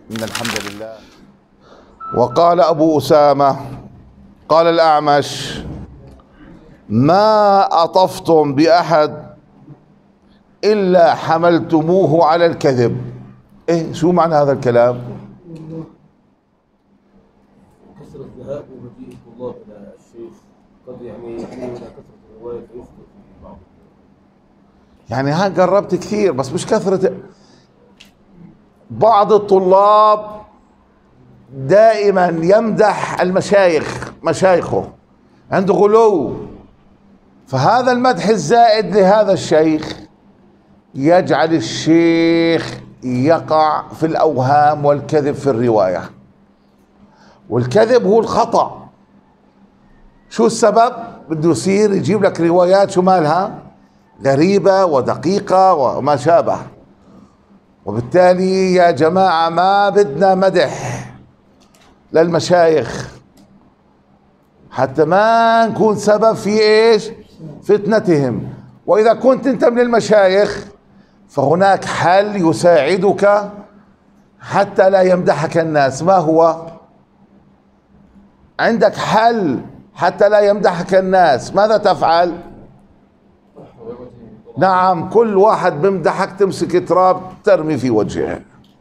إن الحمد لله. وقال أبو أسامة قال الأعمش: ما أطفتم بأحد إلا حملتموه على الكذب. إيه شو معنى هذا الكلام؟ كثرة الذهاب ومجيء الطلاب إلى الشيخ قد يعني إلى كثرة الرواية فيخطئ في بعض. يعني ها قربت كثير بس مش كثرة. بعض الطلاب دائما يمدح المشايخ، مشايخه عنده غلو، فهذا المدح الزائد لهذا الشيخ يجعل الشيخ يقع في الأوهام والكذب في الرواية. والكذب هو الخطأ. شو السبب؟ بده يصير يجيب لك روايات شو مالها غريبة ودقيقة وما شابه. وبالتالي يا جماعة ما بدنا مدح للمشايخ حتى ما نكون سبب في ايش؟ فتنتهم. واذا كنت انت من المشايخ فهناك حل يساعدك حتى لا يمدحك الناس. ما هو؟ عندك حل حتى لا يمدحك الناس. ماذا تفعل؟ نعم، كل واحد بمدحك تمسك تراب ترمي في وجهه.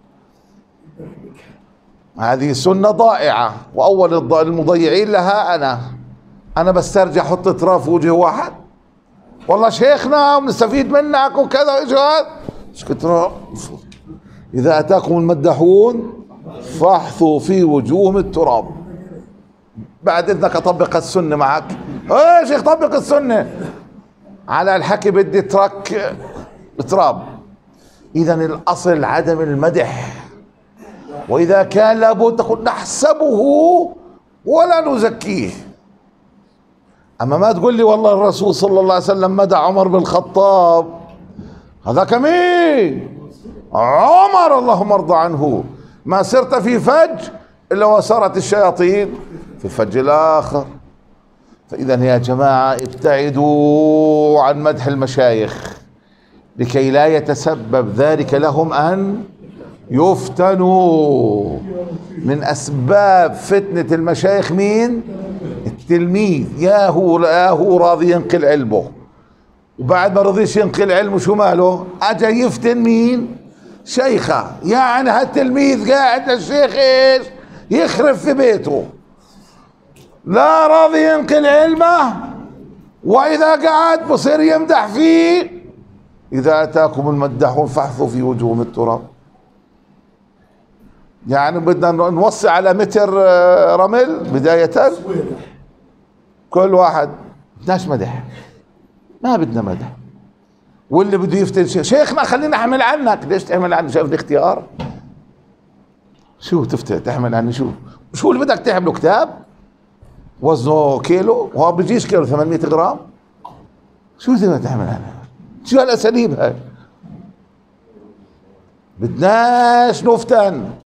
هذه سنة ضائعة، وأول المضيعين لها أنا بسترجع أحط تراب في وجه واحد. والله شيخنا ونستفيد منك وكذا وإيش هذا؟ اسكت تراب. إذا أتاكم المدحون فاحثوا في وجوههم التراب. بعد إذنك أطبق السنة معك. يا شيخ طبق السنة. على الحكي بدي ترك تراب. إذا الأصل عدم المدح، وإذا كان لابد تقول نحسبه ولا نزكيه. أما ما تقول لي والله الرسول صلى الله عليه وسلم مدح عمر بن الخطاب، هذاك مين؟ عمر اللهم ارضى عنه. ما سرت في فج إلا وسرت الشياطين في الفج الآخر. فإذا يا جماعة ابتعدوا عن مدح المشايخ لكي لا يتسبب ذلك لهم أن يفتنوا. من أسباب فتنة المشايخ مين؟ التلميذ. يا هو راضي ينقل علمه، وبعد ما رضيش ينقل علمه شو ماله؟ أجا يفتن مين؟ شيخه. يعني هالتلميذ قاعد الشيخ ايش؟ يخرب في بيته، لا راضي ينقل علمه، وإذا قعد بصير يمدح فيه. إذا أتاكم المدحون فاحثوا في وجوههم التراب. يعني بدنا نوصي على متر رمل بداية. كل واحد بدناش مدح، ما بدنا مدح. واللي بده يفتن شيخنا خلينا احمل عنك. ليش تحمل عني؟ شايف الاختيار؟ شو تحمل عني؟ شو اللي بدك تحمله؟ كتاب وزنه كيلو وهو بيجيش كيلو 800 غرام. شو بدنا تحمل عنه؟ شو هالاساليب هاي؟ بدناش نفتن.